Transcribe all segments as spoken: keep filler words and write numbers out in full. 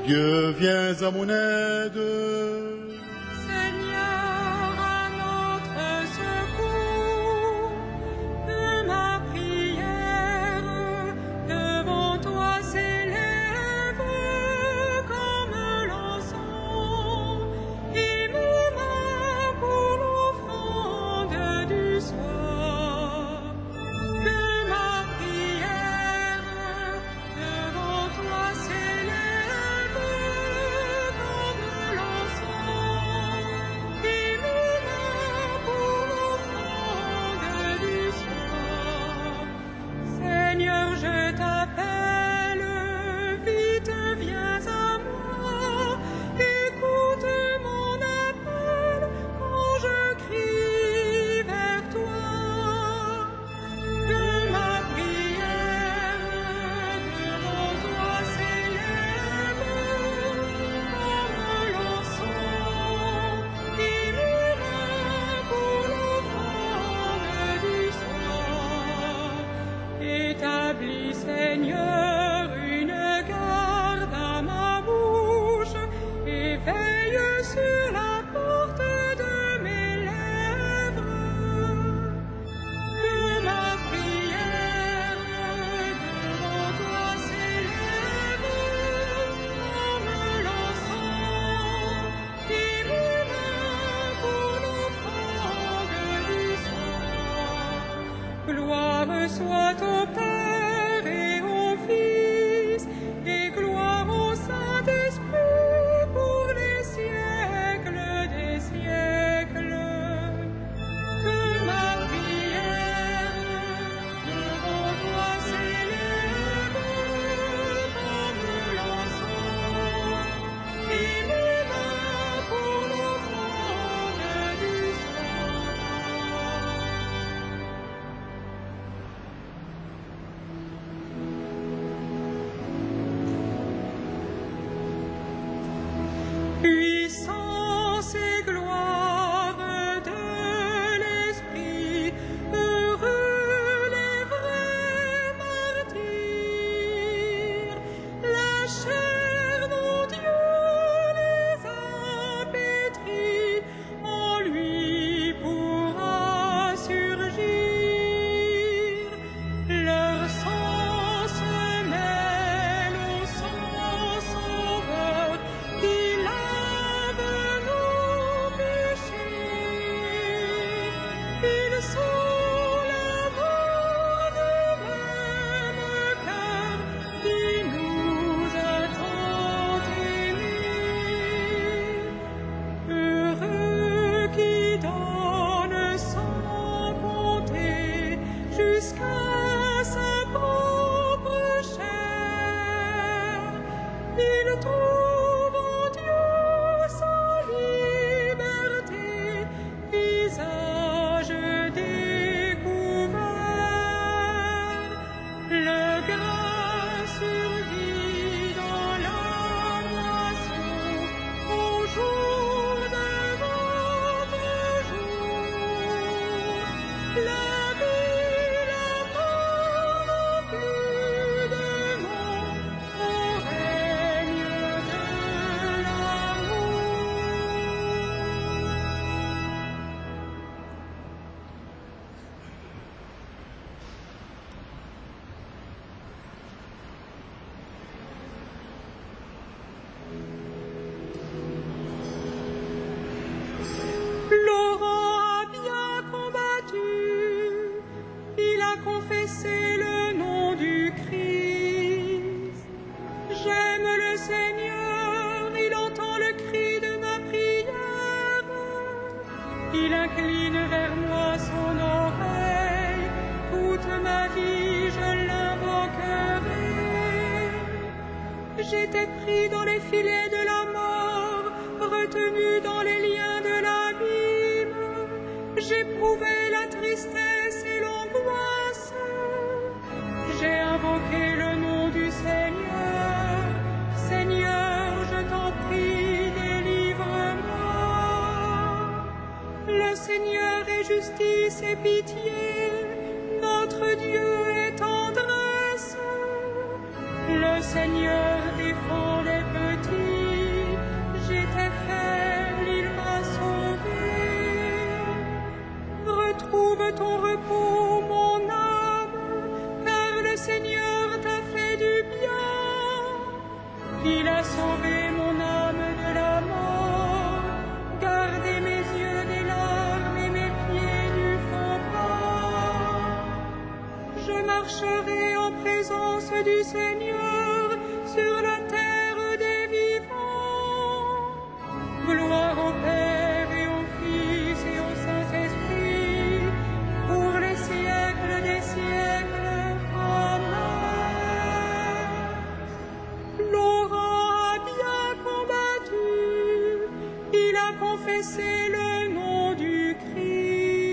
Dieu, viens à mon aide. Seigneur, à notre secours, que ma prière devant toi s'élève comme l'encens, et mes mains pour l'offrande du soir. Que ma prière devant toi s'élève comme l'encens, et mes mains pour l'offrande du soir. Seigneur, je t'appelle, vite viens à moi, écoute mon appel quand je crie vers toi. Que ma prière devant toi s'élève comme l'encens, et mes mains pour l'offrande du soir. Établis, Seigneur, une garde à ma bouche, et veille sur la porte de mes lèvres. Que ma prière devant toi s'élève comme l'encens, et mes mains pour l'offrande du soir. Gloire soit au Père et au Fils, et gloire au Saint-Esprit pour les siècles des siècles. Que ma prière devant toi s'élève comme l'encens, et mes mains pour l'offrande du soir. Puissance et gloire de l'Esprit, heureux les vrais martyrs. La chair dont Dieu les a pétris, en lui pourra surgir. Leur sang se mêle au sang sauveur qui lave nos péchés. Ils sont l'amour de même cœur qui nous a tant aimés. Heureux qui donne sans compter jusqu'à sa propre chair. Il trouve en Dieu sa liberté, visage découvert. Le grain survit dans la moisson au jour de votre jour. La vie, la mort n'ont plus de nom au règne de l'amour. Laurent a bien combattu, il a confessé le nom du Christ. J'aime le Seigneur, il entend le cri de ma prière. Il incline vers moi son oreille, toute ma vie je l'invoquerai. J'étais pris dans les filets de la mort, retenu dans les liens de l'abîme. J'éprouvais la tristesse et l'angoisse. J'ai invoqué le nom du Seigneur. Seigneur, je t'en prie, délivre-moi. Le Seigneur est justice et pitié, notre Dieu est tendresse. Le Seigneur défend les petits. du Seigneur sur la terre des vivants. Gloire au Père et au Fils et au Saint-Esprit, pour les siècles des siècles. Amen. Laurent a bien combattu, il a confessé le nom du Christ.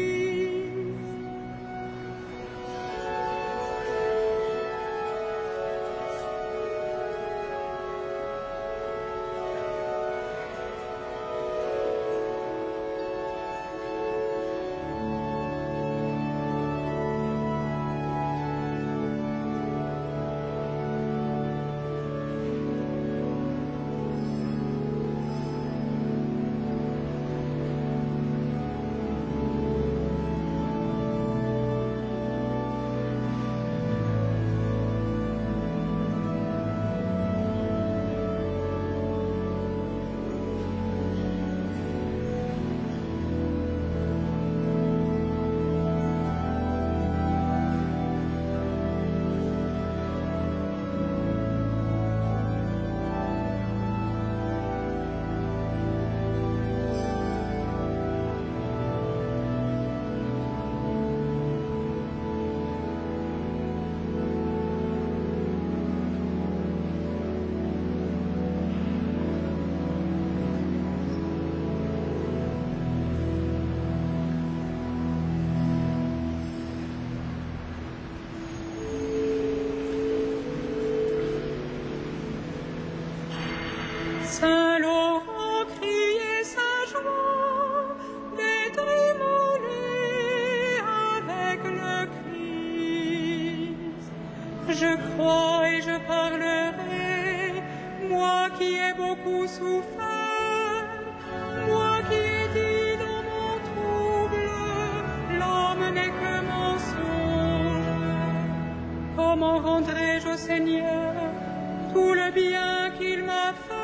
Saint Laurent criait sa joie d'être immolé avec le Christ. Je crois et je parlerai, moi qui ai beaucoup souffert, moi qui ai dit dans mon trouble, l'homme n'est que mensonge. Comment rendrai-je au Seigneur tout le bien qu'il m'a fait?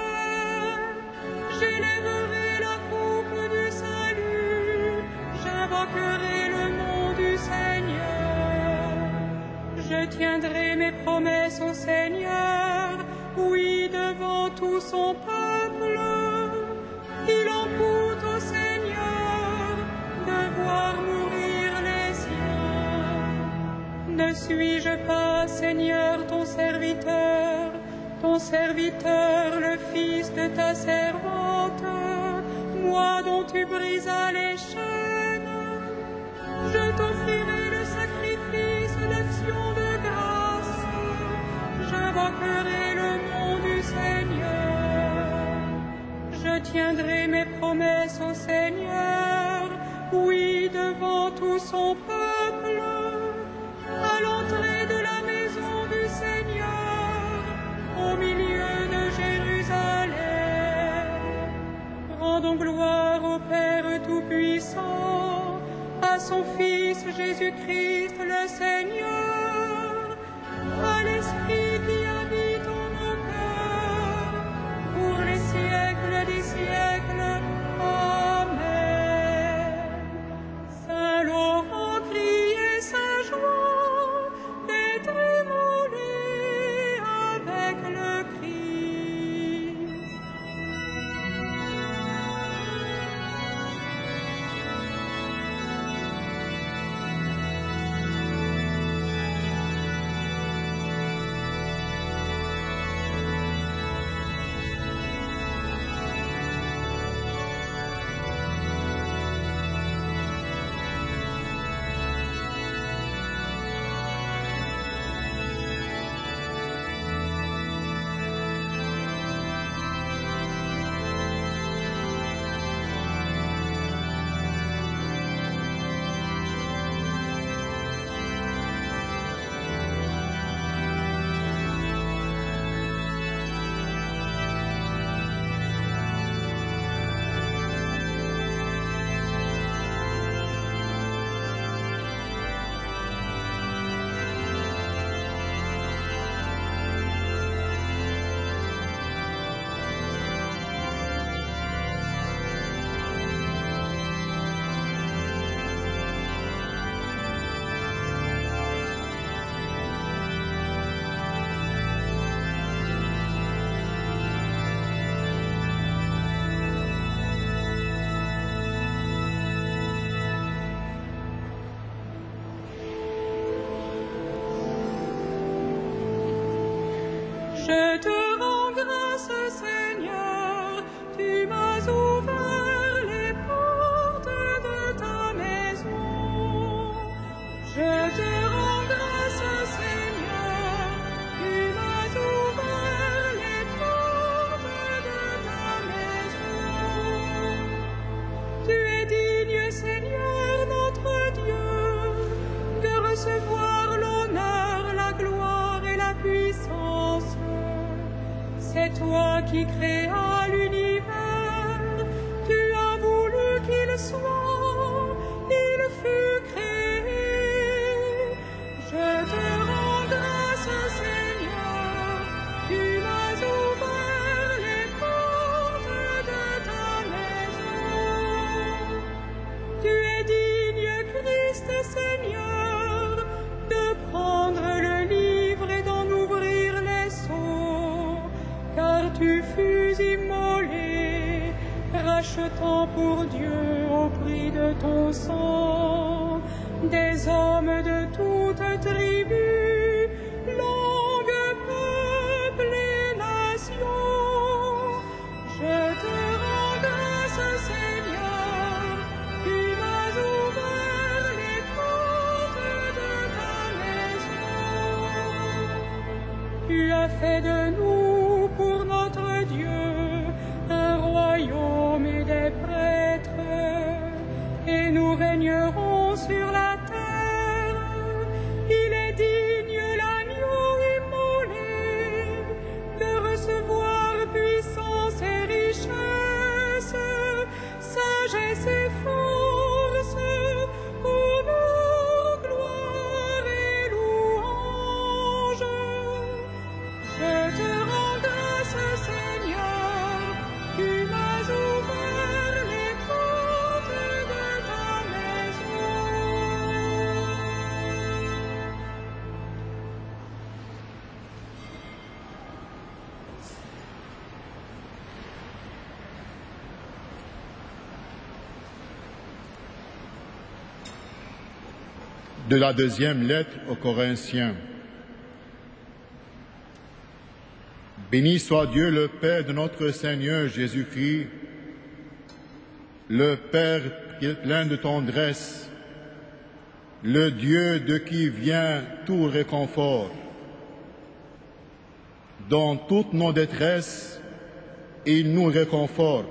J'élèverai la coupe du salut, j'invoquerai le nom du Seigneur. Je tiendrai mes promesses au Seigneur, oui, devant tout son peuple. Il en coûte au Seigneur de voir mourir les siens. Ne suis-je pas, Seigneur, ton serviteur, ton serviteur, le fils de ta servante, moi dont tu brisas les chaînes? Je t'offrirai le sacrifice, l'action de grâce, j'invoquerai le nom du Seigneur. Je tiendrai mes promesses au Seigneur, oui, devant tout son peuple, à l'entrée de la maison du Seigneur, au milieu de Jérusalem. Rendons gloire au Père Tout-Puissant, à son Fils Jésus-Christ le Seigneur, à l'Esprit qui habite en nos cœurs, pour les siècles des siècles. Amen. Saint Laurent criait sa joie d'être immolé avec le Christ. créas l'univers, tu as voulu qu'il soit, il fut créé. Je te rends grâce, Seigneur, tu m'as ouvert les portes de ta maison. Tu es digne, Christ Seigneur, de prendre le livre et d'en ouvrir les sceaux, car tu fus immolé, rachetant pour Dieu au prix de ton sang des hommes de toute tribu, langue, peuple et nation. Je te rends grâce, Seigneur, tu m'as ouvert les portes de ta maison. Tu as fait de nous pour notre Dieu un royaume et des prêtres, et nous régnerons sur la terre. Il est digne, l'agneau immolé, de recevoir puissance et richesse, sagesse et force, honneur, gloire et louange. Je te rends grâce, Seigneur, tu m'as ouvert les portes de ta maison. De la deuxième lettre aux Corinthiens. Béni soit Dieu le Père de notre Seigneur Jésus-Christ, le Père plein de tendresse, le Dieu de qui vient tout réconfort. Dans toutes nos détresses, il nous réconforte.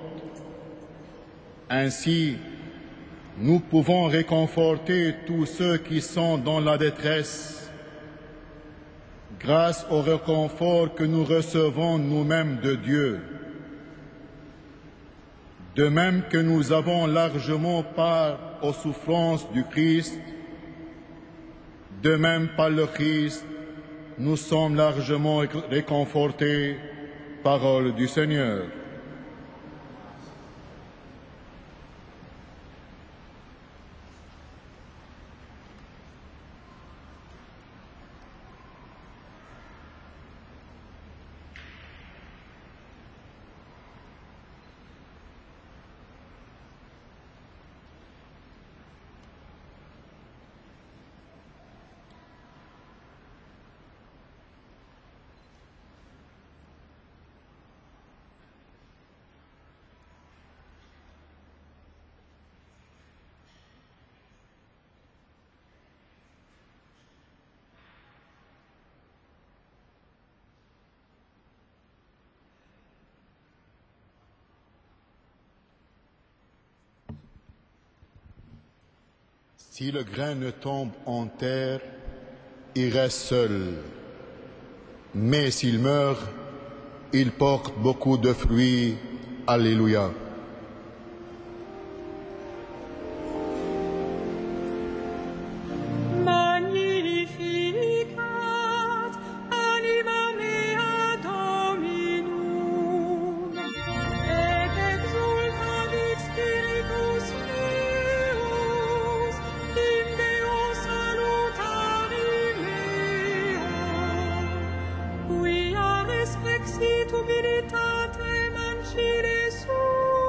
Ainsi, nous pouvons réconforter tous ceux qui sont dans la détresse, grâce au réconfort que nous recevons nous-mêmes de Dieu. De même que nous avons largement part aux souffrances du Christ, de même par le Christ, nous sommes largement réconfortés. Parole du Seigneur. Si le grain ne tombe en terre, il reste seul. Mais s'il meurt, il porte beaucoup de fruits. Alléluia. Exit humilitate mancile su.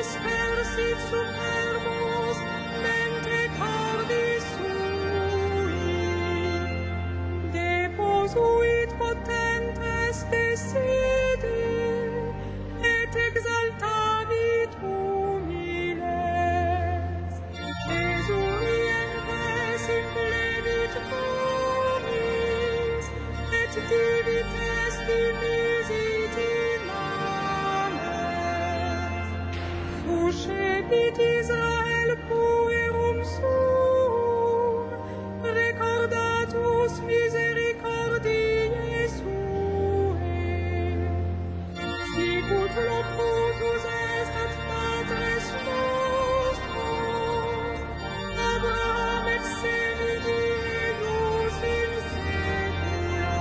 dispersit superbos mente cordis sui, deposuit potentes desidi, et exaltavit humiles, exurientes implevit bonis, et divites dimisit imanes, fuscebit Israel puerum suum, recordatus misericordiae suae, sicut locutus est ad patres nostros, Abraham et semidius in saecula.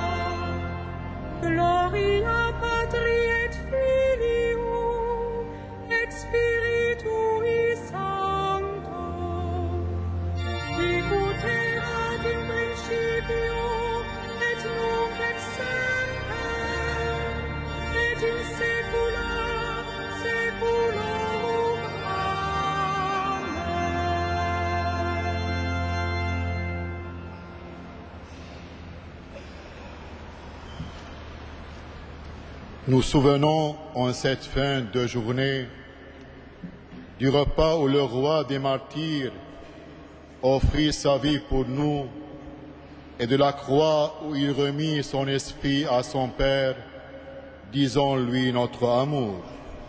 Gloria Patri et Filio et Spiritui Sancto, sicut erat in principio et nunc et semper, et in saecula saeculorum. Amen. Nous souvenons en cette fin de journée du repas où le roi des martyrs offrit sa vie pour nous et de la croix où il remit son esprit à son Père, disons-lui notre amour.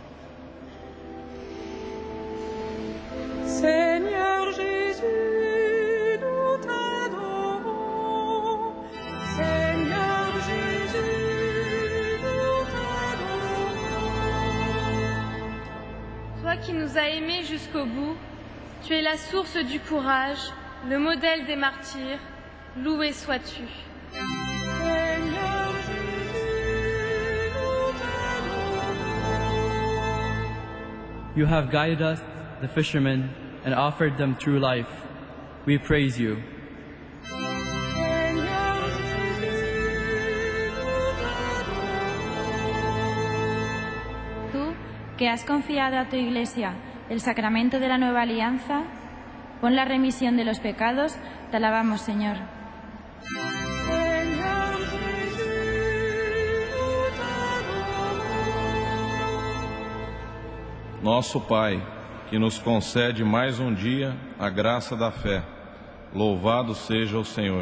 Seigneur Jésus, nous t'adorons. Seigneur Jésus, nous t'adorons. Toi qui nous as aimés jusqu'au bout, tu es la source du courage, le modèle des martyrs, loué sois-tu. Seigneur Jésus, nous t'adorons. You have guided us, the fishermen, and offered them true life. We praise you. Seigneur Jésus, nous t'adorons. Tú, que has confiado a tu Iglesia el sacramento de la nueva alianza, pon la remisión de los pecados, te alabamos, Señor. Seigneur Jésus, nous t'adorons. Nosso Pai, que nos concede mais um dia a graça da fé, louvado seja o Senhor.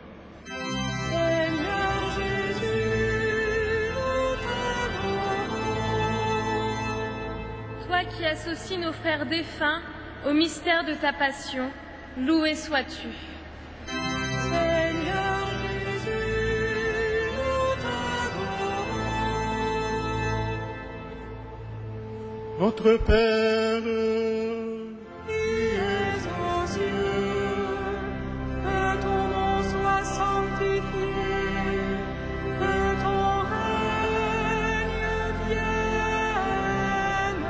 Seigneur Jésus, nous t'adorons. Toi qui associes nos frères défunts au mystère de ta passion, loué sois-tu. Seigneur Jésus, nous t'adorons. Notre Père, Qui es aux cieux, que ton nom soit sanctifié, que ton règne vienne,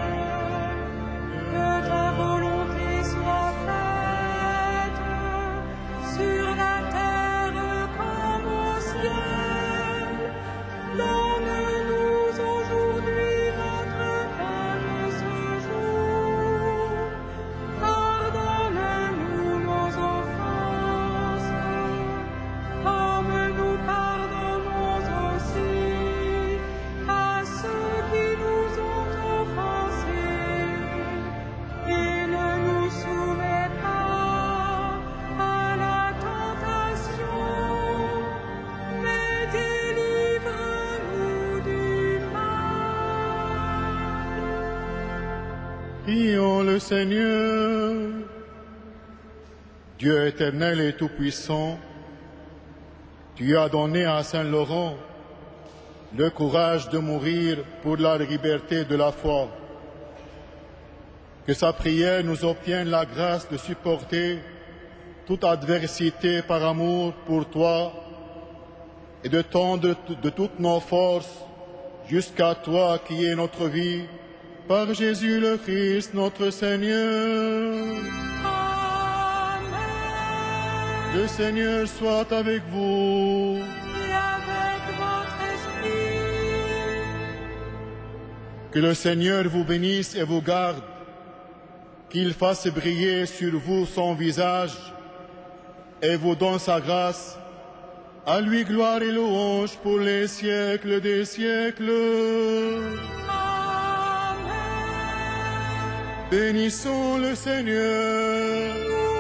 que ta volonté soit faite sur la terre comme au ciel. Donne-nous aujourd'hui notre pain de ce jour. Pardonne-nous nos offenses, comme nous pardonnons aussi à ceux qui nous ont offensés. Et ne nous soumets pas à la tentation, mais délivre-nous du mal. prions le Seigneur. Dieu éternel et tout-puissant, tu as donné à Saint Laurent le courage de mourir pour la liberté de la foi. Que sa prière nous obtienne la grâce de supporter toute adversité par amour pour toi et de tendre de toutes nos forces jusqu'à toi qui es notre vie, par Jésus le Christ, notre Seigneur. Amen. Le Seigneur soit avec vous. Et avec votre esprit, Que le Seigneur vous bénisse et vous garde, qu'il fasse briller sur vous son visage et vous donne sa grâce. À lui gloire et louange pour les siècles des siècles. Amen. Bénissons le Seigneur.